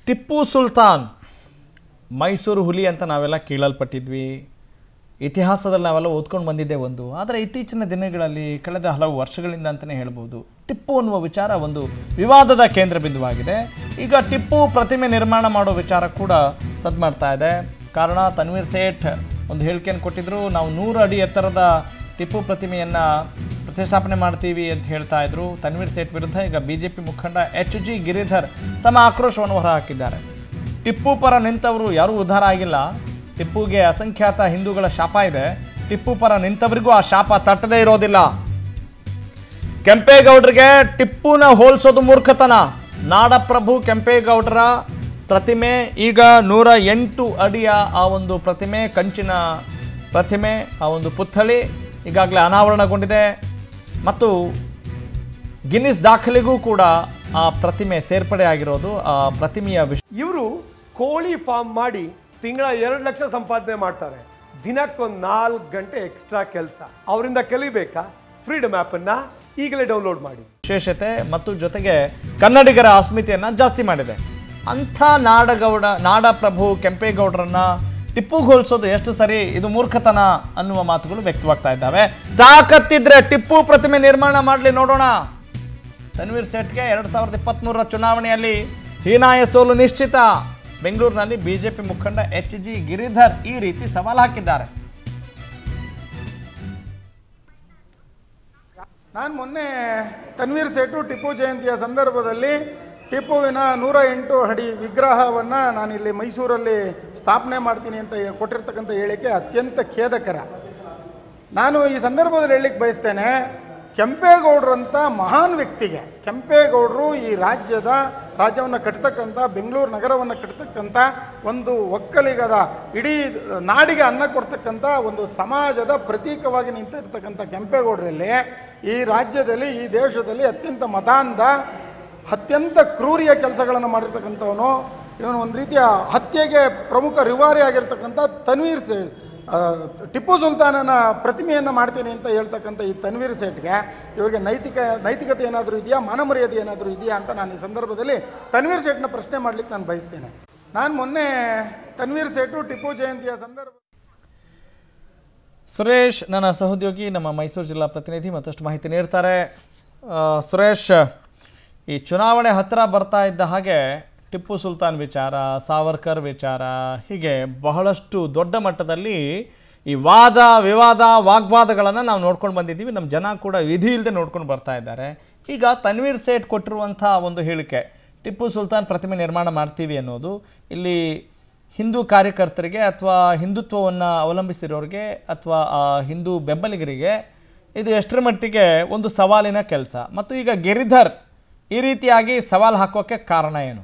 ಟಿಪ್ಪು ಸುಲ್ತಾನ್ ಮೈಸೂರು ಹುಲಿ ಅಂತ ನಾವೆಲ್ಲ ಕೇಳಲ್ಪಟ್ಟಿದ್ವಿ. ಇತಿಹಾಸದಲ್ಲಿ ನಾವೆಲ್ಲ ಓದ್ಕೊಂಡು ಬಂದಿದ್ದೆ ಒಂದು. ಆದರೆ ಇತ್ತೀಚಿನ ದಿನಗಳಲ್ಲಿ ಕಳೆದ ಹಲವು ವರ್ಷಗಳಿಂದ ಅಂತಲೇ ಹೇಳ್ಬೋದು ಟಿಪ್ಪು ಅನ್ನುವ ವಿಚಾರ ಒಂದು ವಿವಾದದ ಕೇಂದ್ರ ಬಿಂದುವಾಗಿದೆ. ಈಗ ಟಿಪ್ಪು ಪ್ರತಿಮೆ ನಿರ್ಮಾಣ ಮಾಡೋ ವಿಚಾರ ಕೂಡ ಸದ್ದು ಮಾಡ್ತಾ ಇದೆ. ಕಾರಣ ತನ್ವೀರ್ ಸೇಠ್ ಒಂದು ಹೇಳಿಕೆಯನ್ನು ಕೊಟ್ಟಿದ್ರು. ನಾವು 100 ಅಡಿ ಎತ್ತರದ ಟಿಪ್ಪು ಪ್ರತಿಮೆಯನ್ನು ಪ್ರತಿಷ್ಠಾಪನೆ ಮಾಡ್ತೀವಿ ಅಂತ ಹೇಳ್ತಾ ಇದ್ರು. ತನ್ವೀರ್ ಸೇಠ್ ವಿರುದ್ಧ ಈಗ ಬಿಜೆಪಿ ಮುಖಂಡ HG ಗಿರಿಧರ್ ತಮ್ಮ ಆಕ್ರೋಶವನ್ನು ಹೊರಹಾಕಿದ್ದಾರೆ. ಟಿಪ್ಪು ಪರ ನಿಂತವರು ಯಾರೂ ಉದ್ಧಾರ ಆಗಿಲ್ಲ. ಟಿಪ್ಪುಗೆ ಅಸಂಖ್ಯಾತ ಹಿಂದೂಗಳ ಶಾಪ ಇದೆ. ಟಿಪ್ಪು ಪರ ನಿಂತವರಿಗೂ ಆ ಶಾಪ ತಟ್ಟದೇ ಇರೋದಿಲ್ಲ. ಕೆಂಪೇಗೌಡರಿಗೆ ಟಿಪ್ಪುನ ಹೋಲಿಸೋದು ಮೂರ್ಖತನ. ನಾಡಪ್ರಭು ಕೆಂಪೇಗೌಡರ ಪ್ರತಿಮೆ ಈಗ 108 ಅಡಿಯ ಆ ಒಂದು ಪ್ರತಿಮೆ, ಕಂಚಿನ ಪ್ರತಿಮೆ, ಆ ಒಂದು ಪುತ್ಥಳಿ ಈಗಾಗಲೇ ಅನಾವರಣಗೊಂಡಿದೆ ಮತ್ತು ಗಿನ್ನಿಸ್ ದಾಖಲೆಗೂ ಕೂಡ ಆ ಪ್ರತಿಮೆ ಸೇರ್ಪಡೆ ಆಗಿರೋದು. ಆ ಪ್ರತಿಮೆಯ ಇವರು ಕೋಳಿ ಫಾರ್ಮ್ ಮಾಡಿ ತಿಂಗಳ 2 ಲಕ್ಷ ಸಂಪಾದನೆ ಮಾಡ್ತಾರೆ. ದಿನಕ್ಕೊಂದು 4 ಗಂಟೆ ಎಕ್ಸ್ಟ್ರಾ ಕೆಲಸ. ಅವರಿಂದ ಕಲಿಬೇಕಾ? ಫ್ರೀಡಮ್ ಆ್ಯಪನ್ನು ಈಗಲೇ ಡೌನ್ಲೋಡ್ ಮಾಡಿ. ವಿಶೇಷತೆ ಮತ್ತು ಜೊತೆಗೆ ಕನ್ನಡಿಗರ ಅಸ್ಮಿತೆಯನ್ನು ಜಾಸ್ತಿ ಮಾಡಿದೆ. ಅಂಥ ನಾಡಪ್ರಭು ಕೆಂಪೇಗೌಡರನ್ನ ಟಿಪ್ಪುಗೆ ಹೋಲಿಸೋದು ಎಷ್ಟು ಸರಿ? ಇದು ಮೂರ್ಖತನ ಅನ್ನುವ ಮಾತುಗಳು ವ್ಯಕ್ತವಾಗ್ತಾ ಇದ್ದಾವೆ. ತಾಕತ್ತಿದ್ರೆ ಟಿಪ್ಪು ಪ್ರತಿಮೆ ನಿರ್ಮಾಣ ಮಾಡಲಿ, ನೋಡೋಣ. ತನ್ವೀರ್ ಸೇಠ್ಗೆ 2023ರ ಚುನಾವಣೆಯಲ್ಲಿ ಹೀನಾಯ ಸೋಲು ನಿಶ್ಚಿತ. ಬೆಂಗಳೂರಿನಲ್ಲಿ ಬಿಜೆಪಿ ಮುಖಂಡ HG ಗಿರಿಧರ್ ಈ ರೀತಿ ಸವಾಲು ಹಾಕಿದ್ದಾರೆ. ನಾನು ಮೊನ್ನೆ ತನ್ವೀರ್ ಸೇಠು ಟಿಪ್ಪು ಜಯಂತಿಯ ಸಂದರ್ಭದಲ್ಲಿ ಟಿಪ್ಪುವಿನ 108 ಅಡಿ ವಿಗ್ರಹವನ್ನು ನಾನಿಲ್ಲಿ ಮೈಸೂರಲ್ಲಿ ಸ್ಥಾಪನೆ ಮಾಡ್ತೀನಿ ಅಂತ ಕೊಟ್ಟಿರ್ತಕ್ಕಂಥ ಹೇಳಿಕೆ ಅತ್ಯಂತ ಖೇದಕರ. ನಾನು ಈ ಸಂದರ್ಭದಲ್ಲಿ ಹೇಳಲಿಕ್ಕೆ ಬಯಸ್ತೇನೆ, ಕೆಂಪೇಗೌಡರಂಥ ಮಹಾನ್ ವ್ಯಕ್ತಿಗೆ, ಕೆಂಪೇಗೌಡರು ಈ ರಾಜ್ಯವನ್ನು ಕಟ್ತಕ್ಕಂಥ, ಬೆಂಗಳೂರು ನಗರವನ್ನು ಕಟ್ತಕ್ಕಂಥ ಒಂದು ಒಕ್ಕಲಿಗದ ಇಡೀ ನಾಡಿಗೆ ಅನ್ನ ಕೊಡ್ತಕ್ಕಂಥ ಒಂದು ಸಮಾಜದ ಪ್ರತೀಕವಾಗಿ ನಿಂತಿರ್ತಕ್ಕಂಥ ಕೆಂಪೇಗೌಡರಲ್ಲಿ ಈ ರಾಜ್ಯದಲ್ಲಿ, ಈ ದೇಶದಲ್ಲಿ ಅತ್ಯಂತ ಮತಾಂಧ, ಅತ್ಯಂತ ಕ್ರೂರಿಯ ಕೆಲಸಗಳನ್ನು ಮಾಡಿರ್ತಕ್ಕಂಥವನು, ಇವನು ಒಂದು ರೀತಿಯ ಹತ್ಯೆಗೆ ಪ್ರಮುಖ ರಿವಾರಿ ಆಗಿರ್ತಕ್ಕಂಥ ತನ್ವೀರ್ ಸೇಠ್, ಟಿಪ್ಪು ಸುಲ್ತಾನನ ಪ್ರತಿಮೆಯನ್ನು ಮಾಡ್ತೀನಿ ಅಂತ ಹೇಳ್ತಕ್ಕಂಥ ಈ ತನ್ವೀರ್ ಸೇಠ್ಗೆ ಇವರಿಗೆ ನೈತಿಕತೆ ಏನಾದರೂ ಇದೆಯಾ, ಮಾನಮರ್ಯಾದೆ ಏನಾದರೂ ಇದೆಯಾ ಅಂತ ನಾನು ಈ ಸಂದರ್ಭದಲ್ಲಿ ತನ್ವೀರ್ ಸೇಠ್ನ ಪ್ರಶ್ನೆ ಮಾಡಲಿಕ್ಕೆ ನಾನು ಬಯಸ್ತೇನೆ. ನಾನು ಮೊನ್ನೆ ತನ್ವೀರ್ ಸೇಠು ಟಿಪ್ಪು ಜಯಂತಿಯ ಸಂದರ್ಭ ಸುರೇಶ್ ನನ್ನ ಸಹೋದ್ಯೋಗಿ, ನಮ್ಮ ಮೈಸೂರು ಜಿಲ್ಲಾ ಪ್ರತಿನಿಧಿ ಮತ್ತಷ್ಟು ಮಾಹಿತಿ ನೀಡ್ತಾರೆ. ಸುರೇಶ್, ಈ ಚುನಾವಣೆ ಹತ್ತಿರ ಬರ್ತಾ ಇದ್ದ ಹಾಗೆ ಟಿಪ್ಪು ಸುಲ್ತಾನ್ ವಿಚಾರ, ಸಾವರ್ಕರ್ ವಿಚಾರ, ಹೀಗೆ ಬಹಳಷ್ಟು ದೊಡ್ಡ ಮಟ್ಟದಲ್ಲಿ ಈ ವಾದ ವಿವಾದ ವಾಗ್ವಾದಗಳನ್ನು ನಾವು ನೋಡ್ಕೊಂಡು ಬಂದಿದ್ದೀವಿ. ನಮ್ಮ ಜನ ಕೂಡ ವಿಧಿ ಇಲ್ಲದೆ ನೋಡ್ಕೊಂಡು ಬರ್ತಾ ಇದ್ದಾರೆ. ಈಗ ತನ್ವೀರ್ ಸೇಠ್ ಕೊಟ್ಟಿರುವಂಥ ಒಂದು ಹೇಳಿಕೆ, ಟಿಪ್ಪು ಸುಲ್ತಾನ್ ಪ್ರತಿಮೆ ನಿರ್ಮಾಣ ಮಾಡ್ತೀವಿ ಅನ್ನೋದು ಇಲ್ಲಿ ಹಿಂದೂ ಕಾರ್ಯಕರ್ತರಿಗೆ ಅಥವಾ ಹಿಂದುತ್ವವನ್ನು ಅವಲಂಬಿಸಿರೋರಿಗೆ ಅಥವಾ ಹಿಂದೂ ಬೆಂಬಲಿಗರಿಗೆ ಇದು ಎಷ್ಟರ ಮಟ್ಟಿಗೆ ಒಂದು ಸವಾಲಿನ ಕೆಲಸ? ಮತ್ತು ಈಗ ಗಿರಿಧರ್ ಈ ರೀತಿಯಾಗಿ ಸವಾಲು ಹಾಕೋಕ್ಕೆ ಕಾರಣ ಏನು?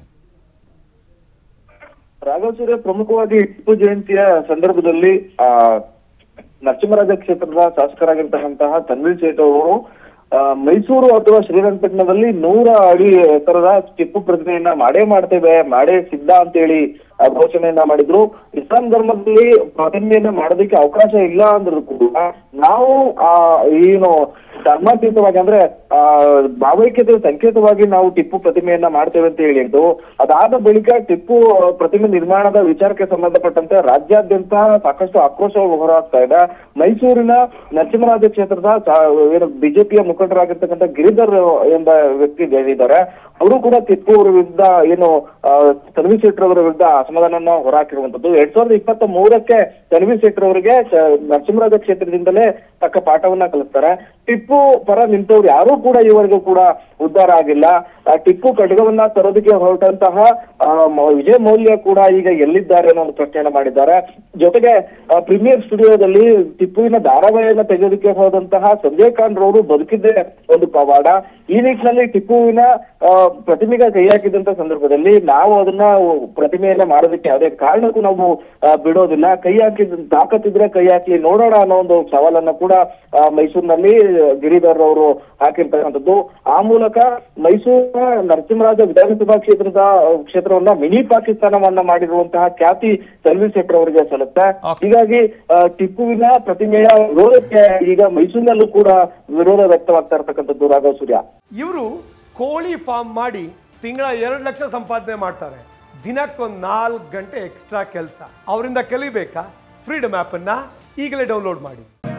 ರಾಘವ್ ಸೂರ್ಯ, ಪ್ರಮುಖವಾಗಿ ಟಿಪ್ಪು ಜಯಂತಿಯ ಸಂದರ್ಭದಲ್ಲಿ ನರಸಿಂಹರಾಜ ಕ್ಷೇತ್ರದ ಶಾಸಕರಾಗಿರ್ತಕ್ಕಂತಹ ತನ್ವೀರ್ ಸೇಠ್ ಅವರು ಮೈಸೂರು ಅಥವಾ ಶ್ರೀರಂಗಪಟ್ಟಣದಲ್ಲಿ 100 ಅಡಿ ಎತ್ತರದ ಟಿಪ್ಪು ಪ್ರತಿಮೆಯನ್ನ ಮಾಡೇ ಸಿದ್ಧ ಅಂತೇಳಿ ಘೋಷಣೆಯನ್ನ ಮಾಡಿದ್ರು. ಇಸ್ಲಾಂ ಧರ್ಮದಲ್ಲಿ ಪ್ರತಿಮೆಯನ್ನ ಮಾಡೋದಕ್ಕೆ ಅವಕಾಶ ಇಲ್ಲ ಅಂದ್ರೂ ಕೂಡ ನಾವು ಏನು ಧರ್ಮಾತೀತವಾಗಿ ಅಂದ್ರೆ ಭಾವೈಕ್ಯತೆ ಸಂಕೇತವಾಗಿ ನಾವು ಟಿಪ್ಪು ಪ್ರತಿಮೆಯನ್ನ ಮಾಡ್ತೇವೆ ಅಂತ ಹೇಳಿದ್ದು. ಅದಾದ ಬಳಿಕ ಟಿಪ್ಪು ಪ್ರತಿಮೆ ನಿರ್ಮಾಣದ ವಿಚಾರಕ್ಕೆ ಸಂಬಂಧಪಟ್ಟಂತೆ ರಾಜ್ಯಾದ್ಯಂತ ಸಾಕಷ್ಟು ಆಕ್ರೋಶ ಹೊರಹಾಗ್ತಾ ಇದೆ. ಮೈಸೂರಿನ ನರಸಿಂಹರಾಜ ಕ್ಷೇತ್ರದ ಏನು ಬಿಜೆಪಿಯ ಮುಖಂಡರಾಗಿರ್ತಕ್ಕಂಥ ಗಿರಿಧರ್ ಎಂಬ ವ್ಯಕ್ತಿ ಇದ್ದಾರೆ. ಅವರು ಕೂಡ ಟಿಪ್ಪು ಅವರ ವಿರುದ್ಧ ಏನು ತನ್ವೀರ್ ಸೇಠ್ ಅವರ ವಿರುದ್ಧ ಅಸಮಾಧಾನ ಹೊರಹಾಕಿರುವಂತದ್ದು. 2023ಕ್ಕೆ ತನ್ವೀರ್ ಸೇಠ್ ಅವರಿಗೆ ನರಸಿಂಹರಾಜ ಕ್ಷೇತ್ರದಿಂದಲೇ ತಕ್ಕ ಪಾಠವನ್ನ ಕಲಿಸ್ತಾರೆ. ಟಿಪ್ಪು ಪರ ನಿಂತವ್ರು ಯಾರೂ ಕೂಡ ಇವರೆಗೂ ಕೂಡ ಉದ್ಧಾರ ಆಗಿಲ್ಲ. ಟಿಪ್ಪು ಖಡ್ಗವನ್ನ ತರೋದಕ್ಕೆ ಹೊರಟಂತಹ ವಿಜಯ ಮೌಲ್ಯ ಕೂಡ ಈಗ ಎಲ್ಲಿದ್ದಾರೆ ಅನ್ನೋ ಒಂದು ಪ್ರಶ್ನೆಯನ್ನ ಮಾಡಿದ್ದಾರೆ. ಜೊತೆಗೆ ಪ್ರೀಮಿಯರ್ ಸ್ಟುಡಿಯೋದಲ್ಲಿ ಟಿಪ್ಪುವಿನ ಧಾರಾವಾಹಿಯನ್ನ ತೆಗೆಯೋದಕ್ಕೆ ಹೋದಂತಹ ಸಂಜಯ್ ಖಾನ್ ರವರು ಬದುಕಿದ್ದೇ ಒಂದು ಪವಾಡ. ಈ ನಿಟ್ಟಿನಲ್ಲಿ ಟಿಪ್ಪುವಿನ ಪ್ರತಿಮೆಗೆ ಕೈ ಹಾಕಿದಂತ ಸಂದರ್ಭದಲ್ಲಿ ನಾವು ಅದನ್ನ ಪ್ರತಿಮೆಯನ್ನ ಮಾಡೋದಕ್ಕೆ ಯಾವುದೇ ಕಾರಣಕ್ಕೂ ನಾವು ಬಿಡೋದಿಲ್ಲ. ಕೈ ಹಾಕಿದ ತಾಕತ್ತಿದ್ರೆ ಕೈ ಹಾಕಿ ನೋಡೋಣ ಅನ್ನೋ ಒಂದು ಸವಾಲನ್ನ ಕೂಡ ಮೈಸೂರಿನಲ್ಲಿ ಗಿರಿಧರ್ ಅವರು ಹಾಕಿರ್ತಕ್ಕಂಥದ್ದು. ಆ ಮೂಲಕ ಮೈಸೂರಿನ ನರಸಿಂಹರಾಜ ವಿಧಾನಸಭಾ ಕ್ಷೇತ್ರವನ್ನ ಮಿನಿ ಪಾಕಿಸ್ತಾನವನ್ನ ಮಾಡಿರುವಂತಹ ಖ್ಯಾತಿ ತನ್ವೀರ್ ಸೇಠ್ ಅವರಿಗೆ ಸಲ್ಲುತ್ತೆ. ಹೀಗಾಗಿ ಟಿಪ್ಪುವಿನ ಪ್ರತಿಮೆಯ ವಿರೋಧಕ್ಕೆ ಈಗ ಮೈಸೂರಿನಲ್ಲೂ ಕೂಡ ವಿರೋಧ ವ್ಯಕ್ತವಾಗ್ತಾ ಇರ್ತಕ್ಕಂಥದ್ದು. ರಾಘವ್ ಸೂರ್ಯ, ಇವರು ಕೋಳಿ ಫಾರ್ಮ್ ಮಾಡಿ ತಿಂಗಳ 2 ಲಕ್ಷ ಸಂಪಾದನೆ ಮಾಡ್ತಾರೆ. ದಿನಕ್ಕೊಂದು 4 ಗಂಟೆ ಎಕ್ಸ್ಟ್ರಾ ಕೆಲಸ. ಅವರಿಂದ ಕಲಿಬೇಕಾ? ಫ್ರೀಡಮ್ ಆ್ಯಪನ್ನು ಈಗಲೇ ಡೌನ್ಲೋಡ್ ಮಾಡಿ.